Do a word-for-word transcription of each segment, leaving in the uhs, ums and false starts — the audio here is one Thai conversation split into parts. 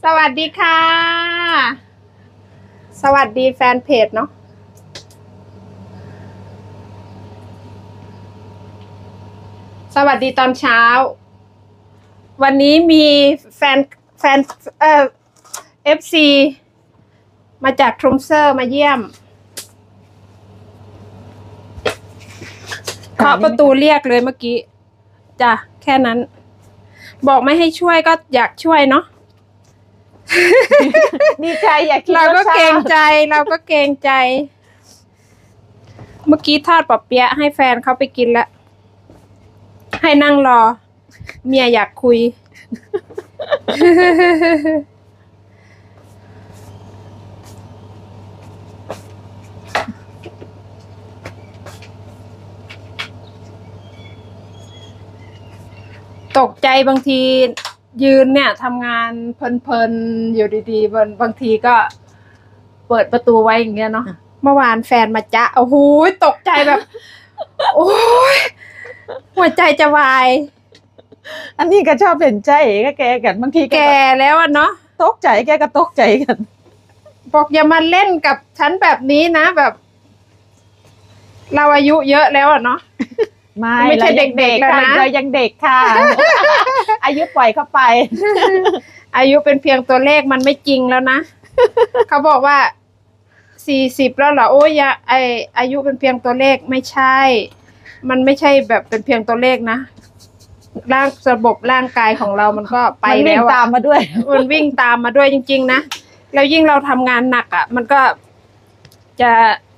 วัสดีค่ะสวัสดีแฟนเพจเนาะสวัสดีตอนเช้าวันนี้มีแฟนแฟนเอ่อเอฟซีมาจากทรมเซอร์มาเยี่ยมเคาะประตูเรียกเลยเมื่อกี้จ้ะแค่นั้นบอกไม่ให้ช่วยก็อยากช่วยเนาะดีใจอยากกินเราก็เกรงใจเราก็เกรงใจเมื่อกี้ทอดปอเปี๊ยะให้แฟนเขาไปกินแล้วให้นั่งรอเมียอยากคุยตกใจบางทียืนเนี่ยทำงานเพลินๆอยู่ดีๆบางบางทีก็เปิดประตูไว้อย่างเงี้ยเนาะเมื่อวานแฟนมาจ๊ะโอ้โหตกใจแบบโอ้ยหัวใจจะวายอันนี้ก็ชอบเป็นใจก็แกกันบางทีแกแล้วอะเนาะตกใจแกก็ตกใจกันบอกอย่ามาเล่นกับฉันแบบนี้นะแบบเราอายุเยอะแล้วอะเนาะไม่ไม่ใช่เด็กๆแล้วนะเรายังเด็กค่ะ อายุปล่อยเข้าไปอายุเป็นเพียงตัวเลขมันไม่จริงแล้วนะ เขาบอกว่าสี่สิบแล้วเหรอโอ้ยไออายุเป็นเพียงตัวเลขไม่ใช่มันไม่ใช่แบบเป็นเพียงตัวเลขนะร่างระบบร่างกายของเรามันก็ไปแล้วตามมาด้วยมันวิ่งตามมาด้วยจริงๆนะแล้วยิ่งเราทำงานหนักอ่ะมันก็จะ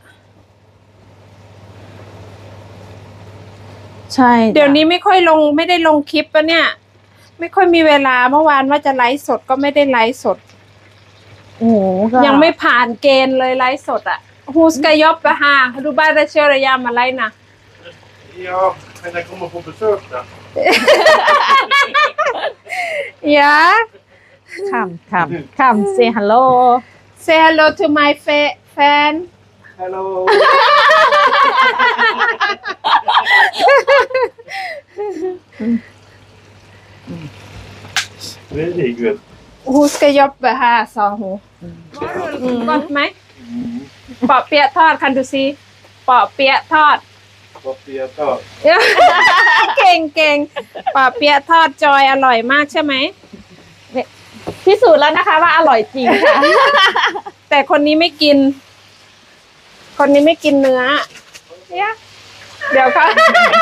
ใช่เดี๋ยวนี้ไม่ค่อยลงไม่ได้ลงคลิปปะเนี่ยไม่ค่อยมีเวลาเมื่อวานว่าจะไลฟ์สดก็ไม่ได้ไลฟ์สดโอ้ยังไม่ผ่านเกณฑ์เลยไลฟ์สดอ่ะฮูสกายอบไปหาดูบ้านได้เชื่อระยะมาไลฟ์นะ Ja, men jag kommer på besök då. Ja. Come, come, come, say hello. Say hello to my fan. Hello. Very good. ฮูสกายอบไปหาสองหูก่อนไหมปอเปี๊ยะทอดคันดูซิปอเปี๊ยะทอดปอเปี๊ยะทอดเก่งเก่งปอเปี๊ยะทอดจอยอร่อยมากใช่ไหมพิสูจน์แล้วนะคะว่าอร่อยจริงค่ะแต่คนนี้ไม่กินคนนี้ไม่กินเนื้อเนี่ยเดี๋ยวเขา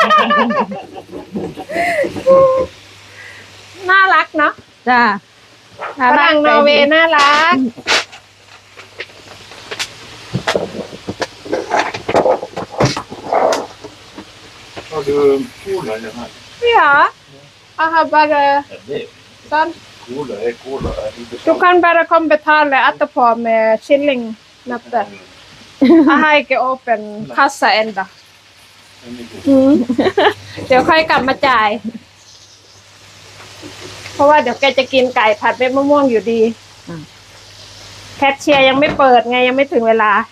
น่ารักเนาะจ้าฝรั่งนอร์เวย์น่ารัก Har du cola i den här? Ja, jag har bara sån. Cola är cola. Du kan bara komma betala etterpå med shilling nätte. Jag har inte öppen kassa ända. เดี๋ยวค่อยกลับมาจ่ายเพราะว่าเดี๋ยวแกจะกินไก่ผัดเม็ดมะม่วงอยู่ดีแคชเชียร์ยังไม่เปิดไงยังไม่ถึงเวลา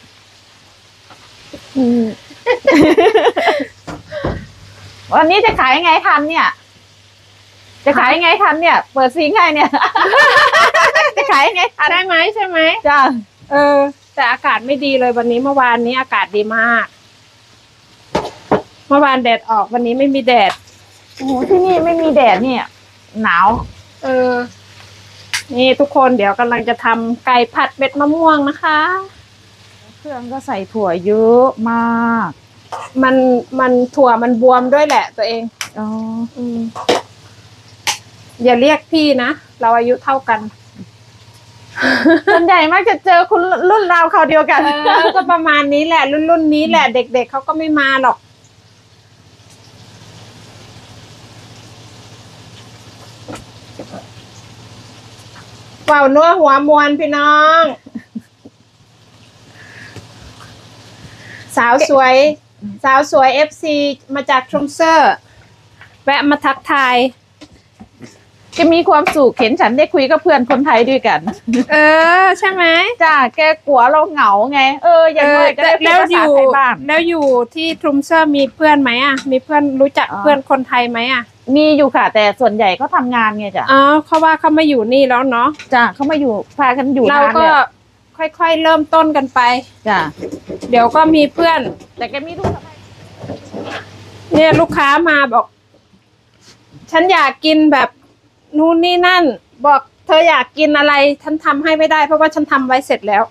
วันนี้จะขายยังไงทันเนี่ยจะขายยังไงทันเนี่ยเปิดซิงให้เนี่ยจะขายยังไงทันได้ไหมใช่ไหมจ้าเออแต่อากาศไม่ดีเลยวันนี้เมื่อวานนี้อากาศดีมากเมื่อวานแดดออกวันนี้ไม่มีแดดโอ้โหที่นี่ไม่มีแดดเนี่ยหนาวเออนี่ทุกคนเดี๋ยวกำลังจะทำไก่ผัดเม็ดมะม่วงนะคะเครื่องก็ใส่ถั่วเยอะมากมันมันถั่วมันบวมด้วยแหละตัวเองอ๋ออืมอย่าเรียกพี่นะเราอายุเท่ากันส่วนใหญ่มักจะเจอคุณรุ่นราวเขาเดียวกันก็ประมาณนี้แหละรุ่นรุ่นนี้แหละเด็กๆเขาก็ไม่มาหรอกเป่านัวหัวมวนพี่น้องสาวสวยสาวสวยเอฟซีมาจากทรมเซอร์แวะมาทักทายจะมีความสุขเห็นฉันได้คุยกับเพื่อนคนไทยด้วยกันเออใช่ไหมจ้าแกกลัวเราเหงาไงเอออย่างน้อยก็ได้พูดแล้วภาอษายู่ไทยบ้างแล้วอยู่ที่ทรูมเซอร์มีเพื่อนไหมอ่ะมีเพื่อนรู้จักอ๋อเพื่อนคนไทยไหมอ่ะมีอยู่ค่ะ แต่ส่วนใหญ่เขาทำงานไงจ้ะอ๋อเขาว่าเขามาอยู่นี่แล้วเนาะจ้าเขามาอยู่พากันอยู่เรานานก็เนี่ยค่อยๆเริ่มต้นกันไปจ้าเดี๋ยวก็มีเพื่อนแต่แกมีลูกสะใภ้เนี่ยลูกค้ามาบอก ฉันอยากกินแบบนู่นนี่นั่น บอกเธออยากกินอะไร ฉันทำให้ไม่ได้ เพราะว่าฉันทำไว้เสร็จแล้ว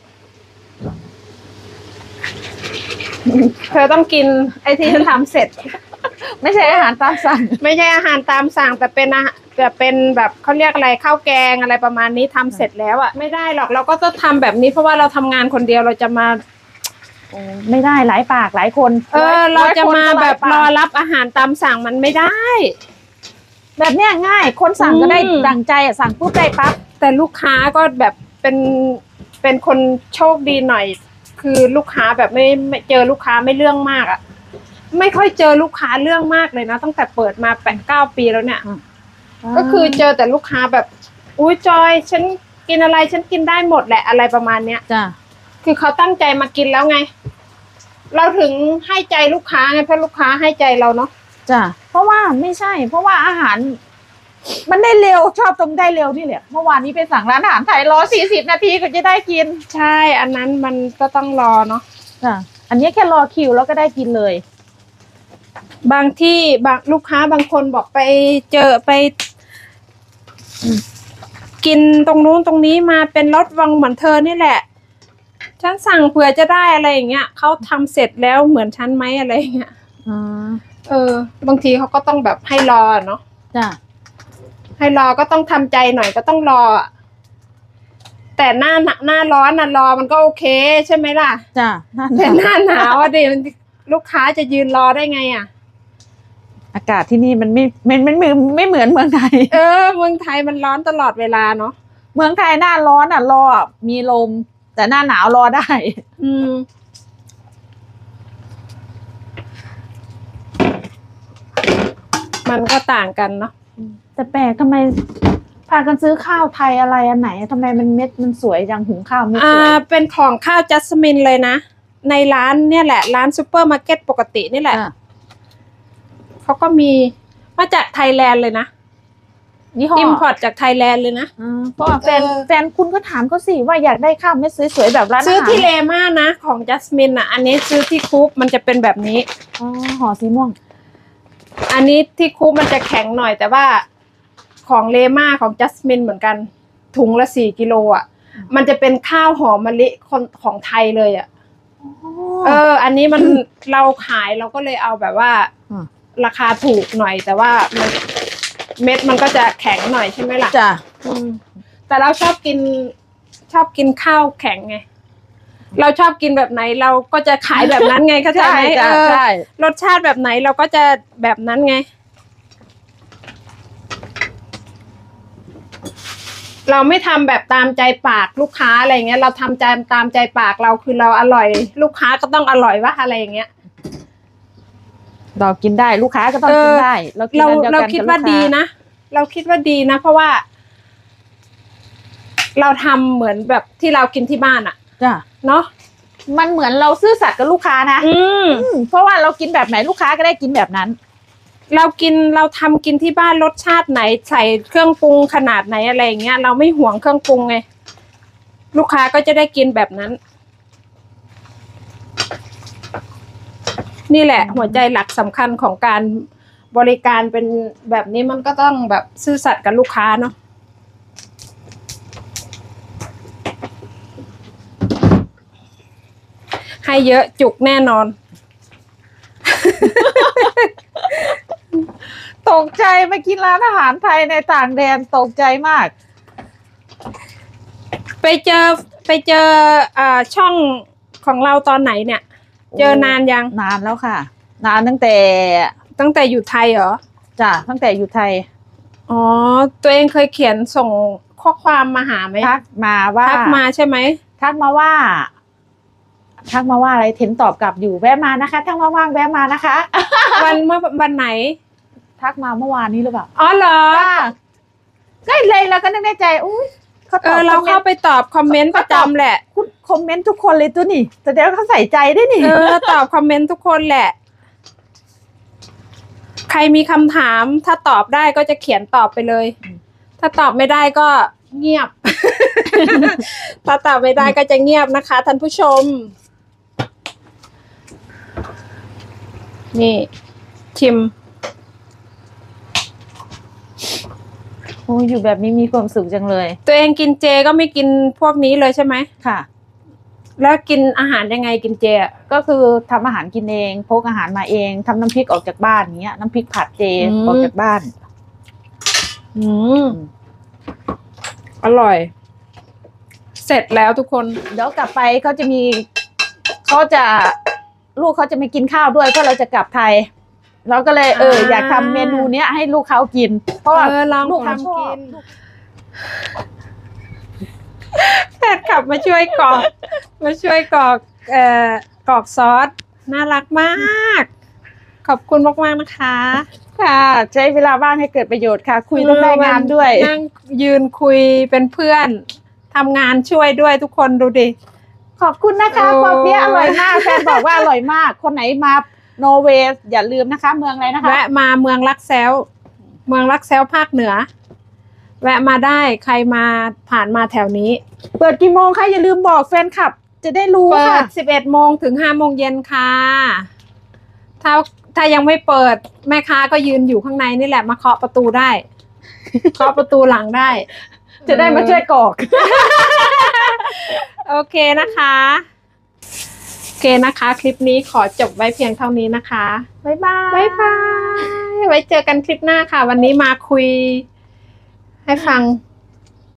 เธอต้องกินไอ้ที่ฉันทำเสร็จไม่ใช่อาหารตามสั่งไม่ใช่อาหารตามสั่งแต่เป็นอาหารแต่เป็นแบบเขาเรียกอะไรข้าวแกงอะไรประมาณนี้ทำเสร็จแล้วอ่ะไม่ได้หรอกเราก็ต้องทำแบบนี้เพราะว่าเราทำงานคนเดียวเราจะมาไม่ได้หลายปากหลายคนเออ เราจะอยคนมาก็หแบลยบปากรอรับอาหารตามสั่งมันไม่ได้แบบเนี้ยง่าย คนสั่งก็ได้อืมดังใจอะสั่งปุ๊บได้ปั๊บแต่ลูกค้าก็แบบเป็นเป็นคนโชคดีหน่อย คือลูกค้าแบบไม่ไม่เจอลูกค้าไม่เรื่องมากอ่ะไม่ค่อยเจอลูกค้าเรื่องมากเลยนะตั้งแต่เปิดมาแปดเก้าปีแล้วเนี่ย ก็คือเจอแต่ลูกค้าแบบอุ้ยจอยฉันกินอะไรฉันกินได้หมดแหละอะไรประมาณเนี้ยจ้าคือเขาตั้งใจมากินแล้วไง เราถึงให้ใจลูกค้าไงเพราะลูกค้าให้ใจเราเนาะจ้าเพราะว่าไม่ใช่ เพราะว่าอาหาร มันได้เร็วชอบตรงได้เร็วนี่แหละเมื่อวานนี้ไปสั่งร้านอาหารไทยรอสี่สิบนาทีก็จะได้กินใช่ อันนั้นมันก็ต้องรอเนาะจ้าอันนี้แค่รอคิวแล้วก็ได้กินเลยบางที่บางลูกค้าบางคนบอกไปเจอไป กินตรงนู้นตรงนี้มาเป็นรถวังเหมือนเธอนี่แหละ ฉันสั่งเผื่อจะได้อะไรอย่างเงี้ยเขาทำเสร็จแล้วเหมือนฉันไหมอะไรอย่างเงี้ยอ๋อเออบางทีเขาก็ต้องแบบให้รอเนาะจ้าให้รอก็ต้องทำใจหน่อยก็ต้องรออะแต่หน้าหนาหน้าร้อนน่ะรอมันก็โอเคใช่ไหมล่ะจ้านั่นแต่หน้าหนาวอะดิมันลูกค้าจะยืนรอได้ไงอ่ะอากาศที่นี่มันไม่มันไม่ไม่ไม่เหมือนเมืองไทยเออเมืองไทยมันร้อนตลอดเวลาเนาะเมืองไทยหน้าร้อนอ่ะรอมีลม แต่หน้าหนาวรอได้อืม มันก็ต่างกันเนาะแต่แปลกทำไมพากันซื้อข้าวไทยอะไรอันไหนทำไมมันเม็ดมันสวยจังหุงข้าวเม็ดสอ่าวยเป็นของข้าวจัสมินเลยนะ ในร้านเนี่ยแหละ ร้านซูเปอร์มาร์เก็ตปกตินี่แหละอ่ะเขาก็มีมาจากไทยแลนด์เลยนะยี่ห้ออิมพอร์ตจากไทยแลนด์เลยนะอ่าเพราะว่าแฟนเออแฟนคุณก็ถามเขาสิว่าอยากได้ข้าวเม็ดสวยๆแบบร้านอาหารซื้อที่เลม่านะของจัสมินอ่ะ อันนี้ซื้อที่คูปมันจะเป็นแบบนี้อ๋อห่อสีม่วงอันนี้ที่คูปมันจะแข็งหน่อยแต่ว่าของเลม่าของจัสมินเหมือนกัน ถุงละสี่กิโลอ่ะ มันจะเป็นข้าวหอมมะลิของของไทยเลยอ่ะ เออ อันนี้มัน เราขายเราก็เลยเอาแบบว่าอืมราคาถูกหน่อย แต่ว่ามันเม็ดมันก็จะแข็งหน่อยใช่ไหมล่ะจ้ะอืมแต่เราชอบกินชอบกินข้าวแข็งไง เราชอบกินแบบไหนเราก็จะขายแบบนั้นไงเข้าใจไหมจ้ะเออใช่รสชาติแบบไหนเราก็จะแบบนั้นไง เราไม่ทำแบบตามใจปากลูกค้าอะไรเงี้ย เราทำใจตามใจปากเราคือเราอร่อย ลูกค้าก็ต้องอร่อยวะอะไรอย่างเงี้ยเรากินได้ลูกค้าก็ต้องกินได้ เรากินเราอันเดียวเรากันคิดกับว่าลูกค้ดีนะเราคิดว่าดีนะเพราะว่า เราทำเหมือนแบบที่เรากินที่บ้านอะจ้ะเนาะมันเหมือนเราซื่อสัตย์กับลูกค้านะอืมอืมเพราะว่าเรากินแบบไหนลูกค้าก็ได้กินแบบนั้นเรากินเราทำกินที่บ้านรสชาติไหนใส่เครื่องปรุงขนาดไหนอะไรอย่างเงี้ยเราไม่ห่วงเครื่องปรุงไงลูกค้าก็จะได้กินแบบนั้น นี่แหละ หัวใจหลักสำคัญของการบริการเป็นแบบนี้มันก็ต้องแบบซื่อสัตย์กับลูกค้าเนาะให้เยอะจุกแน่นอนตกใจมากินร้านอาหารไทยในต่างแดนตกใจมากไปเจอไปเจออ่าช่องของเราตอนไหนเนี่ย เจอนานยังนานแล้วค่ะ นานตั้งแต่ตั้งแต่อยู่ไทยเหรอจ้ะตั้งแต่อยู่ไทยอ๋อ ตัวเองเคยเขียนส่งข้อความมาหาไหมทักมาว่าทักมาใช่ไหมทักมาว่า ทักมาว่าอะไรเทนตอบกลับอยู่แวะมานะคะถ้าว่างๆแวะมานะคะวันเมื่อวันไหนทักมาเมื่อวานนี้หรือเปล่าอ๋อเหรอจ้าก็เลยเราก็นึกในใจอุ้ยเขาเอตอบอเราคอมเมนเข้าต์ไปตอบคอมเมนต์ประจำแหละคุณคอมเมนต์ทุกคนเลยตัวนี่แสดงว่าเขาใส่ใจด้วยนี่เออตอบคอมเมนต์ทุกคนแหละ ใครมีคำถามถ้าตอบได้ก็จะเขียนตอบไปเลย ถ้าตอบไม่ได้ก็เงียบ ถ้าตอบไม่ได้ก็จะเงียบนะคะท่านผู้ชม นี่ ชิมโอ้ยอยู่แบบนี้มีความสุขจังเลยตัวเองกินเจก็ไม่กินพวกนี้เลยใช่ไหมค่ะแล้วกินอาหารยังไงกินเจอะก็คือทำอาหารกินเองพกอาหารมาเองทำน้ำพริกออกจากบ้านอย่างเงี้ยน้ำพริกผัดเจออกจากบ้านอืมอร่อย เสร็จแล้วทุกคนเดี๋ยวกลับไปเขาจะมีเขาจะลูกเขาจะไม่กินข้าวด้วยเพราะเราจะกลับไทย เราก็เลยเอออ่าอยากทำเมนูเนี้ยให้ลูกเขากิน เพราะว่าเออลองลูกเขาชทำอกิบนแฟนขับมาช่วยกรอก มาช่วยกรอกเอ่อกรอกซอสน่ารักมาก ขอบคุณมากๆนะคะค่ะใช้เวลาว่างให้เกิดประโยชน์ค่ะ คุยต้องได้งานด้วยนั่งยืนคุยเป็นเพื่อนทำงานช่วยด้วยทุกคนดูดิขอบคุณนะคะโอ้ปอเปี๊ยะอร่อยมากแฟนบอกว่าอร่อยมาก คนไหนมาโนเวย์อย่าลืมนะคะ เมืองอะไรนะคะแวะมาเมืองลักแซวเมืองลักแซวภาคเหนือ แวะมาได้ใครมาผ่านมาแถวนี้เปิดกี่โมงคะอย่าลืมบอกแฟนคลับ จะได้รู้เปิค่ะดสิบเอ็ดโมงถึงห้าโมงเย็นค่ะ ถ้าถ้ายังไม่เปิดแม่ค้าก็ยืนอยู่ข้างในนี่แหละมาเคาะประตูได้ เคาะประตูหลังได้จะได้มาช่วยกรอกโอเคนะคะ โอเคนะคะ คลิปนี้ขอจบไว้เพียงเท่านี้นะคะบ๊ายบายบ๊ายบายไว้เจอกันคลิปหน้าค่ะ วันนี้มาคุย ให้ฟัง